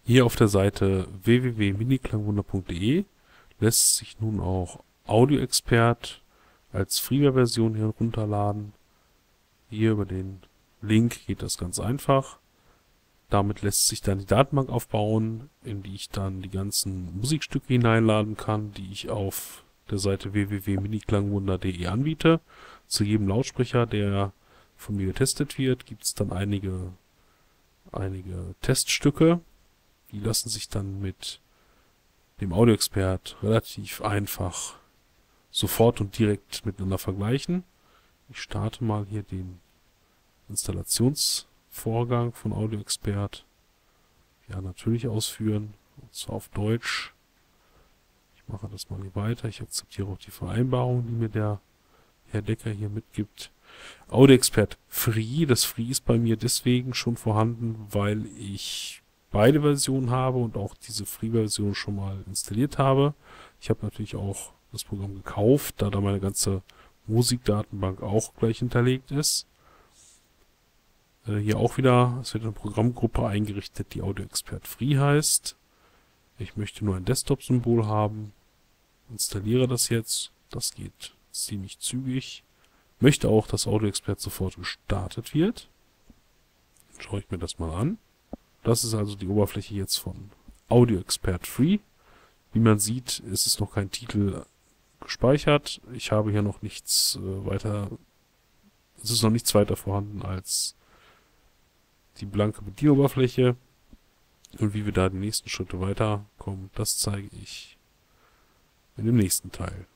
Hier auf der Seite www.miniklangwunder.de lässt sich nun auch AudioExpert als Freeware-Version herunterladen. Hier über den Link geht das ganz einfach. Damit lässt sich dann die Datenbank aufbauen, in die ich dann die ganzen Musikstücke hineinladen kann, die ich auf der Seite www.miniklangwunder.de anbiete. Zu jedem Lautsprecher, der von mir getestet wird, gibt es dann einige Teststücke. Die lassen sich dann mit dem AudioExpert relativ einfach sofort und direkt miteinander vergleichen. Ich starte mal hier den Installationsvorgang von AudioExpert. Ja, natürlich ausführen, und zwar auf Deutsch. Ich mache das mal hier weiter. Ich akzeptiere auch die Vereinbarung, die mir der Herr Decker hier mitgibt. AudioExpert Free. Das Free ist bei mir deswegen schon vorhanden, weil ich beide Versionen habe und auch diese Free-Version schon mal installiert habe. Ich habe natürlich auch das Programm gekauft, da meine ganze Musikdatenbank auch gleich hinterlegt ist. Hier auch wieder, es wird eine Programmgruppe eingerichtet, die AudioExpert Free heißt. Ich möchte nur ein Desktop-Symbol haben. Installiere das jetzt. Das geht ziemlich zügig. Möchte auch, dass AudioExpert sofort gestartet wird. Dann schaue ich mir das mal an. Das ist also die Oberfläche jetzt von AudioExpert Free. Wie man sieht, ist es noch kein Titel gespeichert. Ich habe hier noch nichts weiter. Es ist noch nichts weiter vorhanden als die blanke Bedienoberfläche. Und wie wir da die nächsten Schritte weiterkommen, das zeige ich in dem nächsten Teil.